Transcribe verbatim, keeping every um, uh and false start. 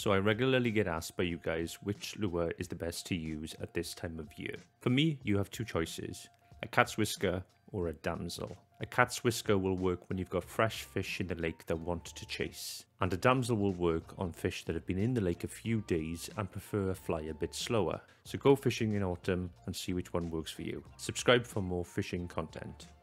So I regularly get asked by you guys which lure is the best to use at this time of year. For me, you have two choices, a cat's whisker or a damsel. A cat's whisker will work when you've got fresh fish in the lake that want to chase, and a damsel will work on fish that have been in the lake a few days and prefer a fly a bit slower. So go fishing in autumn and see which one works for you. Subscribe for more fishing content.